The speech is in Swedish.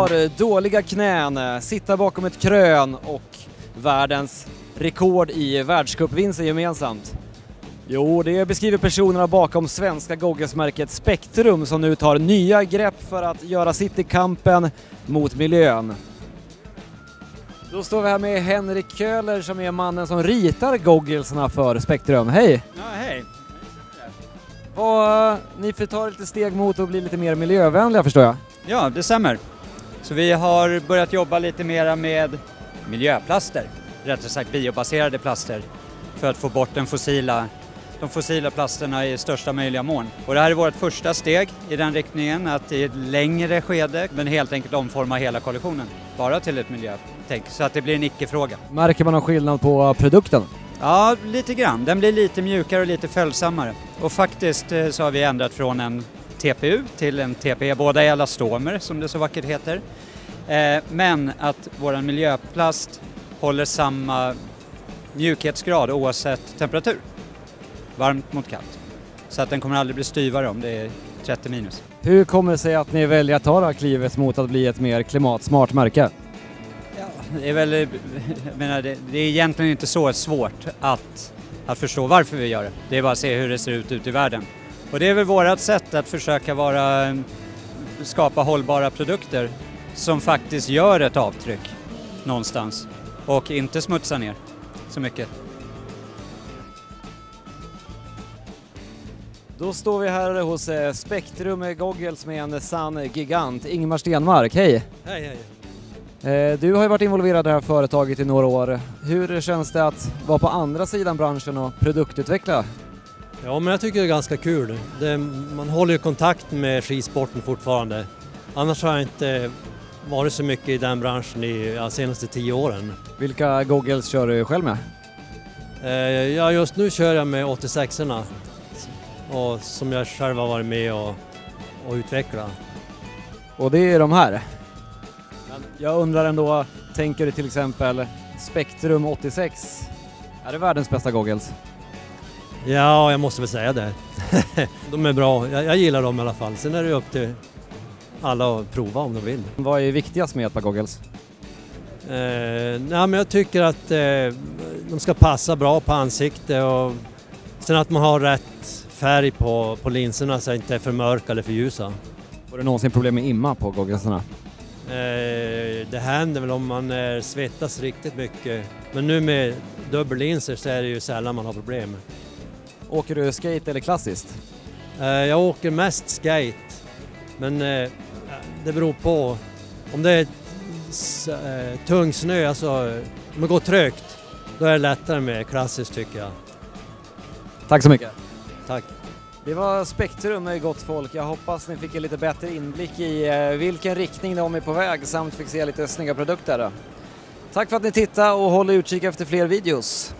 har dåliga knän, sitta bakom ett krön och världens rekord i världscupvinster gemensamt. Jo, det beskriver personerna bakom svenska goggelsmärket Spektrum som nu tar nya grepp för att göra sitt i kampen mot miljön. Då står vi här med Henrik Köhler som är mannen som ritar goggelsarna för Spektrum. Hej! Ja, hej! Ni får ta lite steg mot att bli lite mer miljövänliga, förstår jag. Ja, det stämmer. Så vi har börjat jobba lite mera med miljöplaster, rättare sagt biobaserade plaster, för att få bort de fossila plasterna i största möjliga mån. Och det här är vårt första steg i den riktningen, att i ett längre skede men helt enkelt omforma hela kollektionen bara till ett miljötänk, så att det blir en icke-fråga. Märker man någon skillnad på produkten? Ja, lite grann. Den blir lite mjukare och lite följsammare. Och faktiskt så har vi ändrat från en TPU till en TPE, båda är elastomer som det så vackert heter. Men att vår miljöplast håller samma mjukhetsgrad oavsett temperatur. Varmt mot kallt. Så att den kommer aldrig bli styvare om det är 30 minus. Hur kommer det sig att ni väljer att ta det här klivet mot att bli ett mer klimatsmart märke? Ja, det är väl, jag menar, det är egentligen inte så svårt att förstå varför vi gör det. Det är bara att se hur det ser ut ute i världen. Och det är väl vårt sätt att försöka skapa hållbara produkter som faktiskt gör ett avtryck någonstans och inte smutsar ner så mycket. Då står vi här hos Spektrum Goggles med en sann gigant, Ingemar Stenmark. Hej! Hej, hej! Du har ju varit involverad i det här företaget i några år. Hur känns det att vara på andra sidan branschen och produktutveckla? Ja, men jag tycker det är ganska kul. Man håller ju kontakt med skisporten fortfarande. Annars har jag inte varit så mycket i den branschen de senaste 10 åren. Vilka goggles kör du själv med? Ja, just nu kör jag med 86orna. Och som jag själv har varit med och utveckla. Och det är de här. Men jag undrar ändå, tänker du till exempel Spektrum 86? Är det världens bästa goggles? Ja, jag måste väl säga det. De är bra, jag gillar dem i alla fall. Sen är det upp till alla att prova om de vill. Vad är viktigast med ett par goggles? Nej, men jag tycker att de ska passa bra på ansiktet och sen att man har rätt färg på linserna så att det inte är för mörka eller för ljusa. Får du någonsin problem med imma på gogglesarna? Det händer väl om man svettas riktigt mycket. Men nu med dubbellinser så är det ju sällan man har problem. Åker du skate eller klassiskt? Jag åker mest skate. Men det beror på. Om det är tung snö, alltså om det går trögt, då är det lättare med klassiskt tycker jag. Tack så mycket. Tack. Det var Spektrum, gott folk. Jag hoppas ni fick en lite bättre inblick i vilken riktning de är på väg samt fick se lite snygga produkter. Tack för att ni tittade och håll utkik efter fler videos.